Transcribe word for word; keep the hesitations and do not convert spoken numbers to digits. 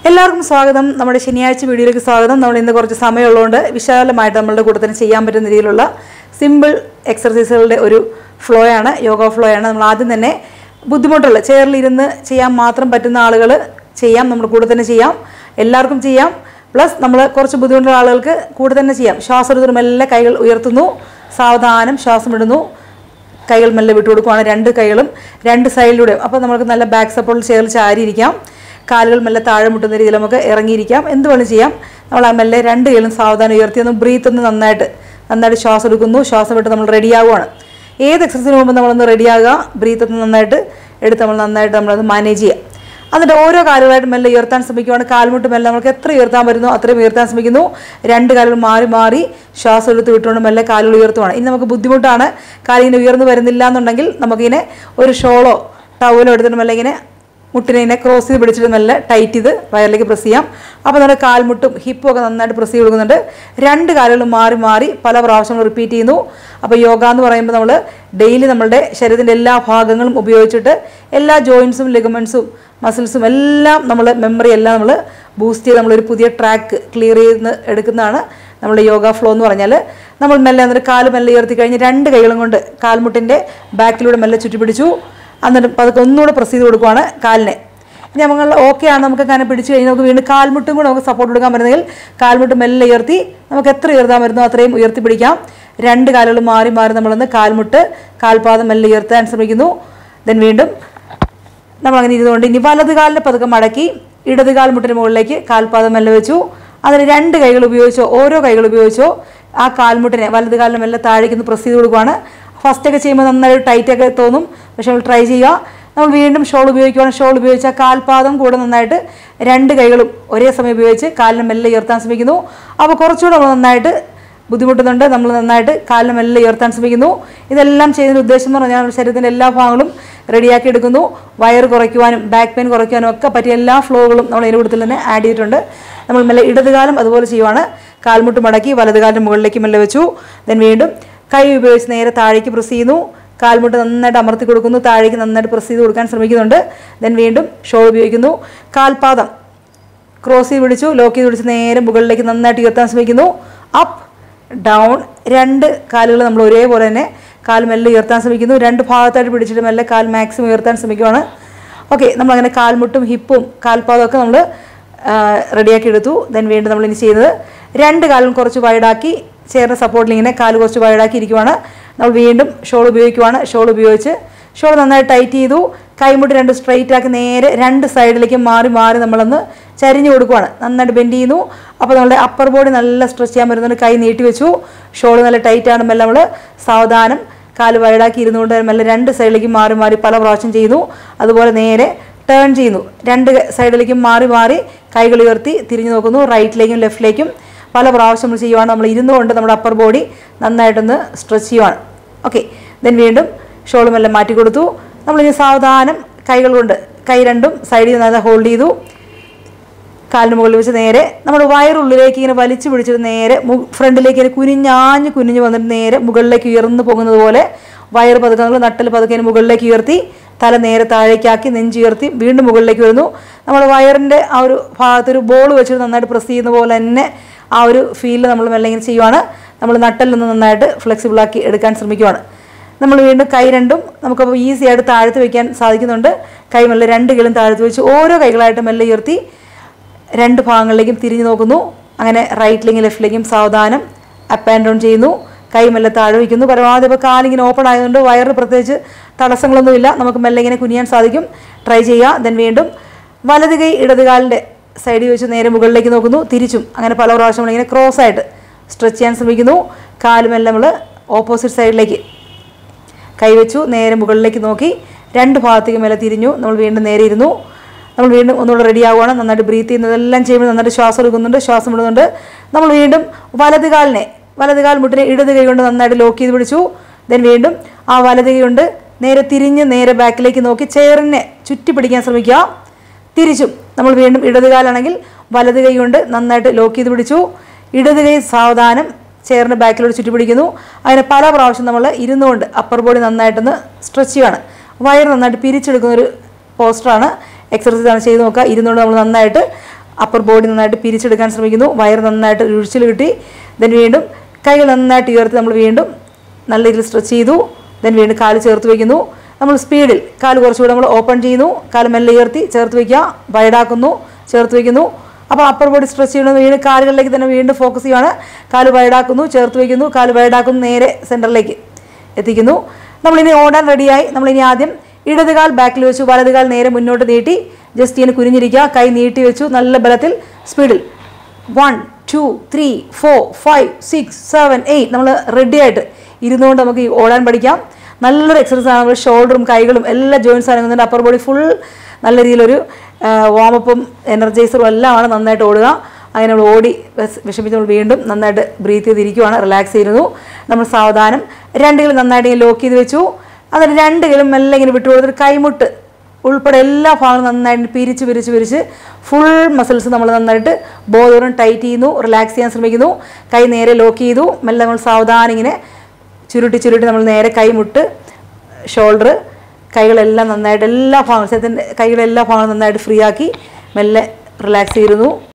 എല്ലാവർക്കും സ്വാഗതം. നമ്മുടെ ശനിയാഴ്ച വീഡിയോയിലേക്ക് സ്വാഗതം. നമ്മൾ ഇന്ന് കുറച്ച് സമയമുള്ളതുകൊണ്ട് വിശാലമായിട്ട് നമ്മളുടെ കൂടെ തന്നെ ചെയ്യാൻ പറ്റുന്ന രീതിയിലുള്ള സിമ്പിൾ എക്സർസൈസുകളുടെ ഒരു ഫ്ലോ ആണ്, യോഗ ഫ്ലോ ആണ്. നമ്മൾ ആദ്യം തന്നെ ബുദ്ധിമുട്ടുള്ള ചെയറിലിരുന്ന് ചെയ്യാൻ മാത്രം പറ്റുന്ന ആളുകൾ ചെയ്യാം, നമ്മുടെ കൂടെ തന്നെ ചെയ്യാം, എല്ലാവർക്കും ചെയ്യാം. പ്ലസ് നമ്മൾ കുറച്ച് ബുദ്ധിമുട്ടുള്ള ആളുകൾക്ക് കൂടെ തന്നെ ചെയ്യാം. ശ്വാസം എടുത്ത് മെല്ലെ കൈകൾ ഉയർത്തുന്നു, സാവധാനം ശ്വാസം ഇടുന്നു, കൈകൾ മെല്ലെ വിട്ടു കൊടുക്കുകയാണ്, രണ്ട് കൈകളും രണ്ട് സൈഡിലൂടെയും. അപ്പോൾ നമുക്ക് നല്ല ബാക്ക് സപ്പോർട്ടിൽ ചെയറിൽ ചാരിയിരിക്കാം, കാലുകൾ മെല്ലെ താഴെ മുട്ടുന്ന രീതിയിൽ നമുക്ക് ഇറങ്ങിയിരിക്കാം, എന്ത് വേണം ചെയ്യാം. നമ്മൾ ആ മെല്ലെ രണ്ട് കൈകളും സാവധാനം ഉയർത്തി ഒന്ന് ബ്രീത്ത് ഒന്ന് നന്നായിട്ട് നന്നായിട്ട് ശ്വാസം എടുക്കുന്നു, ശ്വാസം വിട്ട് നമ്മൾ റെഡിയാവുകയാണ്. ഏത് എക്സസൈസിന് മുമ്പ് നമ്മളൊന്ന് റെഡിയാകുക, ബ്രീത്ത് ഒന്ന് നന്നായിട്ട് എടുത്ത് നമ്മൾ നന്നായിട്ട് നമ്മളത് മാനേജ് ചെയ്യുക. എന്നിട്ട് ഓരോ കാലുകളായിട്ട് മെല്ലെ ഉയർത്താൻ ശ്രമിക്കുകയാണ്. കാൽമുട്ട് മെല്ലെ നമുക്ക് എത്ര ഉയർത്താൻ പറ്റുന്നു അത്രയും ഉയർത്താൻ ശ്രമിക്കുന്നു. രണ്ട് കാലുകൾ മാറി മാറി ശ്വാസം എടുത്ത് വിട്ടുകൊണ്ട് മെല്ലെ കാലുകൾ ഉയർത്തുവാണ്. ഇനി നമുക്ക് ബുദ്ധിമുട്ടാണ്, കാലിങ്ങനെ ഉയർന്നു വരുന്നില്ല എന്നുണ്ടെങ്കിൽ നമുക്കിങ്ങനെ ഒരു ഷോളോ ടവലോ എടുത്തിട്ട് മെല്ലെ ഇങ്ങനെ മുട്ടിനെ ഇങ്ങനെ ക്രോസ് ചെയ്ത് പിടിച്ചിട്ട് മെല്ലെ ടൈറ്റ് ചെയ്ത് വയറിലേക്ക് പ്രസ് ചെയ്യാം. അപ്പോൾ നമ്മുടെ കാൽമുട്ടും ഹിപ്പും ഒക്കെ നന്നായിട്ട് പ്രസ് ചെയ്ത് കൊടുക്കുന്നുണ്ട്. രണ്ട് കാലുകളും മാറി മാറി പല പ്രാവശ്യങ്ങൾ റിപ്പീറ്റ് ചെയ്യുന്നു. അപ്പോൾ യോഗ എന്ന് പറയുമ്പോൾ നമ്മൾ ഡെയിലി നമ്മളുടെ ശരീരത്തിൻ്റെ എല്ലാ ഭാഗങ്ങളും ഉപയോഗിച്ചിട്ട് എല്ലാ ജോയിൻസും ലിഗമെൻസും മസിൽസും എല്ലാം നമ്മൾ മെമ്മറി എല്ലാം നമ്മൾ ബൂസ്റ്റ് ചെയ്ത് നമ്മളൊരു പുതിയ ട്രാക്ക് ക്ലിയർ ചെയ്ത് എടുക്കുന്നതാണ് നമ്മുടെ യോഗ ഫ്ലോ എന്ന് പറഞ്ഞാൽ. നമ്മൾ മെല്ലെ എന്നിട്ട് കാല് മെല്ലെ ഉയർത്തി കഴിഞ്ഞ് രണ്ട് കൈകളും കൊണ്ട് കാൽമുട്ടിൻ്റെ ബാക്കിലൂടെ മെല്ലെ ചുറ്റിപ്പിടിച്ചു. എന്നിട്ട് അതൊക്കെ ഒന്നുകൂടെ പ്രസ് ചെയ്ത് കൊടുക്കുവാണ് കാലിനെ. ഇനി നമ്മൾ ഓക്കെ ആണ്, നമുക്ക് അങ്ങനെ പിടിച്ച് കഴിഞ്ഞ് നമുക്ക് വീണ്ടും കാൽമുട്ടും കൂടെ നമുക്ക് സപ്പോർട്ട് കൊടുക്കാൻ പറ്റുന്നെങ്കിൽ കാൽമുട്ട് മെല്ലെ ഉയർത്തി നമുക്ക് എത്ര ഉയർത്താൻ പറ്റുന്നോ അത്രയും ഉയർത്തി പിടിക്കാം. രണ്ട് കാലുകൾ മാറി മാറി നമ്മളൊന്ന് കാൽമുട്ട് കാൽപാദം മെല്ലെ ഉയർത്താൻ ശ്രമിക്കുന്നു. ദെൻ വീണ്ടും നമ്മളങ്ങനെ ഇരുന്നുകൊണ്ട് ഇനി വലത് കാലിനെ പതുക്കെ മടക്കി ഇടത് കാൽമുട്ടിന് മുകളിലേക്ക് കാൽപാദം മെല്ലെ വെച്ചു. അതിന് രണ്ട് കൈകൾ ഉപയോഗിച്ചോ ഓരോ കൈകൾ ഉപയോഗിച്ചോ ആ കാൽമുട്ടിനെ വലത് കാലിനെ മെല്ലെ താഴേക്ക് പ്രസ് ചെയ്ത് കൊടുക്കുകയാണ്. ഫസ്റ്റൊക്കെ ചെയ്യുമ്പോൾ നന്നായിട്ട് ടൈറ്റൊക്കെ തോന്നും, പക്ഷെ നമ്മൾ ട്രൈ ചെയ്യുക. നമ്മൾ വീണ്ടും ഷോൾ ഉപയോഗിക്കുകയാണ്. ഷോൾ ഉപയോഗിച്ചാൽ കാൽപാദം കൂടെ നന്നായിട്ട് രണ്ട് കൈകളും ഒരേ സമയം ഉപയോഗിച്ച് കാലിനെ മെല്ലെ ഉയർത്താൻ ശ്രമിക്കുന്നു. അപ്പോൾ കുറച്ചുകൂടെ നമ്മൾ നന്നായിട്ട് ബുദ്ധിമുട്ടുന്നുണ്ട്, നമ്മൾ നന്നായിട്ട് കാലിനെ മെല്ലെ ഉയർത്താൻ ശ്രമിക്കുന്നു. ഇതെല്ലാം ചെയ്യുന്നതിൻ്റെ ഉദ്ദേശം എന്ന് പറഞ്ഞാൽ നമ്മുടെ ശരീരത്തിൻ്റെ എല്ലാ ഭാഗങ്ങളും റെഡിയാക്കി എടുക്കുന്നു. വയർ കുറയ്ക്കുവാനും ബാക്ക് പെയിൻ കുറയ്ക്കുവാനും ഒക്കെ പറ്റിയ എല്ലാ ഫ്ലോകളും നമ്മൾ ഇതിൻ്റെ കൂട്ടത്തിൽ തന്നെ ആഡ് ചെയ്തിട്ടുണ്ട്. നമ്മൾ മെല്ലെ ഇടതുകാലം അതുപോലെ ചെയ്യുവാണ്. കാൽമുട്ട് മടക്കി വലതുകാലിൻ്റെ മുകളിലേക്ക് മെല്ലെ വെച്ചു. ദെൻ വീണ്ടും കൈ ഉപയോഗിച്ച് നേരെ താഴേക്ക് പ്രസ് ചെയ്യുന്നു. കാൽമുട്ട് നന്നായിട്ട് അമർത്തി കൊടുക്കുന്നു, താഴേക്ക് നന്നായിട്ട് പ്രസ് ചെയ്ത് കൊടുക്കാൻ ശ്രമിക്കുന്നുണ്ട്. ദെൻ വീണ്ടും ഷോൾ ഉപയോഗിക്കുന്നു. കാൽപാദം ക്രോസ് ചെയ്ത് പിടിച്ചു, ലോക്ക് ചെയ്ത് പിടിച്ച് നേരെ മുകളിലേക്ക് നന്നായിട്ട് ഉയർത്താൻ ശ്രമിക്കുന്നു. അപ്പ് ഡൗൺ, രണ്ട് കാലുകൾ നമ്മൾ ഒരേപോലെ തന്നെ കാൽ മെല്ലെ ഉയർത്താൻ ശ്രമിക്കുന്നു. രണ്ട് ഭാഗത്തായിട്ട് പിടിച്ചിട്ട് മെല്ലെ കാൽ മാക്സിമം ഉയർത്താൻ ശ്രമിക്കുവാണ്. ഓക്കെ, നമ്മളങ്ങനെ കാൽമുട്ടും ഹിപ്പും കാൽപാദവും ഒക്കെ നമ്മൾ റെഡിയാക്കി എടുത്തു. ദെൻ വീണ്ടും നമ്മളിനി ചെയ്യുന്നത് രണ്ട് കാലും കുറച്ച് വൈഡാക്കി ചേർന്ന സപ്പോർട്ടിൽ ഇങ്ങനെ കാല് കുറച്ച് വൈഡാക്കി ഇരിക്കുവാണ്. നമ്മൾ വീണ്ടും ഷോൾ ഉപയോഗിക്കുവാണ്. ഷോൾ ഉപയോഗിച്ച് ഷോൾ നന്നായി ടൈറ്റ് ചെയ്തു. കൈമുട്ട് രണ്ട് സ്ട്രെയിറ്റ് ആക്കി നേരെ രണ്ട് സൈഡിലേക്ക് മാറി മാറി നമ്മളൊന്ന് ചരിഞ്ഞു കൊടുക്കുവാണ്. നന്നായിട്ട് ബെൻഡ് ചെയ്യുന്നു. അപ്പോൾ നമ്മുടെ അപ്പർ ബോഡി നല്ല സ്ട്രെച്ച് ചെയ്യാൻ പറ്റുന്നുണ്ട്. കൈ നീട്ടി വെച്ചു. ഷോൾ നല്ല ടൈറ്റ് ആണ്. മെല്ലെ നമ്മൾ സാവധാനം കാല് വൈഡാക്കി ഇരുന്നുകൊണ്ട് മെല്ലെ രണ്ട് സൈഡിലേക്ക് മാറി മാറി പല പ്രാവശ്യം ചെയ്യുന്നു. അതുപോലെ നേരെ ടേൺ ചെയ്യുന്നു. രണ്ട് സൈഡിലേക്കും മാറി മാറി കൈകൾ ഉയർത്തി തിരിഞ്ഞു നോക്കുന്നു. റൈറ്റിലേക്കും ലെഫ്റ്റിലേക്കും പല പ്രാവശ്യം നമ്മൾ ചെയ്യുവാണ്. നമ്മൾ ഇരുന്നുകൊണ്ട് നമ്മുടെ അപ്പർ ബോഡി നന്നായിട്ടൊന്ന് സ്ട്രെച്ച് ചെയ്യുവാണ്. ഓക്കെ, ദെൻ വീണ്ടും ഷോളുമെല്ലാം മാറ്റി കൊടുത്തു. നമ്മളിനി സാവധാനം കൈകൾ കൊണ്ട് കൈ രണ്ടും സൈഡിൽ നിന്ന് ഹോൾഡ് ചെയ്തു. കാലിന് മുകളിൽ വെച്ച് നേരെ നമ്മൾ വയറുള്ളിലേക്ക് ഇങ്ങനെ വലിച്ചു പിടിച്ചിട്ട് നേരെ ഫ്രണ്ടിലേക്ക് ഇങ്ങനെ കുനിഞ്ഞാഞ്ഞ് കുനിഞ്ഞ് വന്നിട്ട് നേരെ മുകളിലേക്ക് ഉയർന്നു പോകുന്നത് പോലെ വയർ പതുക്കെ നമ്മൾ നട്ടൽ പതുക്കെ മുകളിലേക്ക് ഉയർത്തി തല നേരെ താഴേക്കാക്കി നെഞ്ചുയർത്തി വീണ്ടും മുകളിലേക്ക് വരുന്നു. നമ്മൾ വയറിൻ്റെ ആ ഒരു ഭാഗത്തൊരു ബോൾ വെച്ചിട്ട് നന്നായിട്ട് പ്രസ് ചെയ്യുന്ന പോലെ തന്നെ ആ ഒരു ഫീൽ നമ്മൾ മെല്ലെ ഇങ്ങനെ ചെയ്യുവാണ്. നമ്മൾ നട്ടൽ നിന്ന് നന്നായിട്ട് ഫ്ലെക്സിബിളാക്കി എടുക്കാൻ ശ്രമിക്കുവാണ്. നമ്മൾ വീണ്ടും കൈ രണ്ടും നമുക്കപ്പോൾ ഈസി ആയിട്ട് താഴ്ത്തി വയ്ക്കാൻ സാധിക്കുന്നുണ്ട്. കൈ മെല്ലെ രണ്ട് കൈകളും താഴ്ത്തി വെച്ച് ഓരോ കൈകളായിട്ട് മെല്ലെ ഉയർത്തി രണ്ട് ഭാഗങ്ങളിലേക്കും തിരിഞ്ഞു നോക്കുന്നു. അങ്ങനെ റൈറ്റിലേക്കും ലെഫ്റ്റിലേക്കും സാവധാനം അപ്പ് ആൻഡ് ഡൗൺ ചെയ്യുന്നു. കൈ മെല്ലെ താഴെ വയ്ക്കുന്നു. പരമാവധി ഇപ്പോൾ കാലിങ്ങനെ ഓപ്പൺ ആയതുകൊണ്ട് വയറിന് പ്രത്യേകിച്ച് തടസ്സങ്ങളൊന്നുമില്ല, നമുക്ക് മെല്ലെ ഇങ്ങനെ കുനിയാൻ സാധിക്കും. ട്രൈ ചെയ്യുക. ദെൻ വീണ്ടും വലത് കൈ ഇടതുകാലിൻ്റെ സൈഡിൽ വെച്ച് നേരെ മുകളിലേക്ക് നോക്കുന്നു, തിരിച്ചും അങ്ങനെ പല പ്രാവശ്യം നമ്മളിങ്ങനെ ക്രോസ് ആയിട്ട് സ്ട്രെച്ച് ചെയ്യാൻ ശ്രമിക്കുന്നു. കാലുമെല്ലാം നമ്മൾ ഓപ്പോസിറ്റ് സൈഡിലേക്ക് കൈവച്ചു നേരെ മുകളിലേക്ക് നോക്കി രണ്ട് ഭാഗത്തേക്ക് മേലെ തിരിഞ്ഞു. നമ്മൾ വീണ്ടും നേരെ ഇരുന്നു. നമ്മൾ വീണ്ടും ഒന്നുകൂടെ റെഡി ആവുകയാണ്. നന്നായിട്ട് ബ്രീത്ത് ചെയ്യുന്നതെല്ലാം ചെയ്യുമ്പോൾ നന്നായിട്ട് ശ്വാസം എടുക്കുന്നുണ്ട്, ശ്വാസം വിടുന്നുണ്ട്. നമ്മൾ വീണ്ടും വലത് കാലിനെ വലത് കാൽ മുട്ടിനെ ഇടത് കൈ കൊണ്ട് നന്നായിട്ട് ലോക്ക് ചെയ്ത് പിടിച്ചു. ദെൻ വീണ്ടും ആ വലത് കൈ കൊണ്ട് നേരെ തിരിഞ്ഞ് നേരെ ബാക്കിലേക്ക് നോക്കി ചെയറിനെ ചുറ്റി പിടിക്കാൻ ശ്രമിക്കുക. തിരിച്ചും നമ്മൾ വീണ്ടും ഇടത് കാലാണെങ്കിൽ വലത് കൈ കൊണ്ട് നന്നായിട്ട് ലോക്ക് ചെയ്ത് പിടിച്ചു. ഇടത് കൈ സാവധാനം ചെയറിൻ്റെ ബാക്കിലോട്ട് ചുറ്റി പിടിക്കുന്നു. അതിന് പല പ്രാവശ്യം നമ്മൾ ഇരുന്നുകൊണ്ട് അപ്പർ ബോഡി നന്നായിട്ടൊന്ന് സ്ട്രെച്ച് ചെയ്യുകയാണ്. വയർ നന്നായിട്ട് പിരിച്ചെടുക്കുന്നൊരു പോസ്റ്ററാണ്, എക്സർസൈസാണ് ചെയ്ത് നോക്കുക. ഇരുന്നുകൊണ്ട് നമ്മൾ നന്നായിട്ട് അപ്പർ ബോഡി നന്നായിട്ട് പിരിച്ചെടുക്കാൻ ശ്രമിക്കുന്നു. വയറ് നന്നായിട്ട് ഒഴിച്ചിൽ കിട്ടി. ദെൻ വീണ്ടും കൈകൾ നന്നായിട്ട് ഉയർത്തി നമ്മൾ വീണ്ടും നല്ല രീതിയിൽ സ്ട്രെച്ച് ചെയ്തു. ദെൻ വീണ്ടും കാല് ചേർത്ത് വയ്ക്കുന്നു. നമ്മൾ സ്പീഡിൽ കാല് കുറച്ചുകൂടെ നമ്മൾ ഓപ്പൺ ചെയ്യുന്നു. കാല് മെല്ലെ ഉയർത്തി ചേർത്ത് വയ്ക്കുക. വൈഡാക്കുന്നു, ചേർത്ത് വയ്ക്കുന്നു. അപ്പോൾ അപ്പർ ബോഡി സ്ട്രെച്ച് ചെയ്യണം. വീണ്ടും കാലുകളിലേക്ക് തന്നെ വീണ്ടും ഫോക്കസ് ചെയ്യുകയാണ്. കാല് വൈഡാക്കുന്നു, ചേർത്ത് വയ്ക്കുന്നു. കാല് വൈഡാക്കുന്നു, നേരെ സെൻറ്ററിലേക്ക് എത്തിക്കുന്നു. നമ്മളിനി ഓടാൻ റെഡിയായി. നമ്മളിനി ആദ്യം ഇടതുകാൽ ബാക്കിൽ വെച്ചു, വലതുകാൽ നേരെ മുന്നോട്ട് നീട്ടി ജസ്റ്റ് ഇങ്ങനെ കുനിഞ്ഞിരിക്കുക. കൈ നീട്ടി വെച്ചു നല്ല ബലത്തിൽ സ്പീഡിൽ one two three four five six seven eight നമ്മൾ റെഡി ആയിട്ട് ഇരുന്നുകൊണ്ട് നമുക്ക് ഓടാൻ പഠിക്കാം. നല്ലൊരു എക്സസൈസ് ആണ്. നമ്മൾ ഷോൾഡറും കൈകളും എല്ലാ ജോയിൻസ് അനങ്ങുന്നുണ്ട്. അപ്പർ ബോഡി ഫുൾ നല്ല രീതിയിലൊരു വാമപ്പും എനർജൈസറും എല്ലാമാണ്. നന്നായിട്ട് ഓടുക. അങ്ങനെ നമ്മൾ ഓടി വിഷമിച്ച് നമ്മൾ വീണ്ടും നന്നായിട്ട് ബ്രീത്ത് ചെയ്തിരിക്കുകയാണ്. റിലാക്സ് ചെയ്യുന്നു. നമ്മൾ സാവധാനം രണ്ട് കിലും നന്നായിട്ട് ലോക്ക് ചെയ്ത് വെച്ചു. അതിന് രണ്ട് കിലും മെല്ലെ ഇങ്ങനെ വിട്ടു കൊടുത്തിട്ട് കൈമുട്ട് ഉൾപ്പെടെ എല്ലാ ഭാഗങ്ങളും നന്നായിട്ട് പിരിച്ച് പിരിച്ച് പിരിച്ച് ഫുൾ മസിൽസ് നമ്മൾ നന്നായിട്ട് ബോധപൂർവ്വം ടൈറ്റ് ചെയ്യുന്നു. റിലാക്സ് ചെയ്യാൻ ശ്രമിക്കുന്നു. കൈ നേരെ ലോക്ക് ചെയ്തു. മെല്ലെ നമ്മൾ സാവധാനം ഇങ്ങനെ ചുരുട്ടി ചുരുട്ടി നമ്മൾ നേരെ കൈമുട്ട് ഷോൾഡർ കൈകളെല്ലാം നന്നായിട്ട് എല്ലാ ഭാഗങ്ങളും ശരീരത്തിൻ്റെ കൈകളെല്ലാ ഭാഗങ്ങളും നന്നായിട്ട് ഫ്രീ ആക്കി മെല്ലെ റിലാക്സ് ചെയ്തിരുന്നു.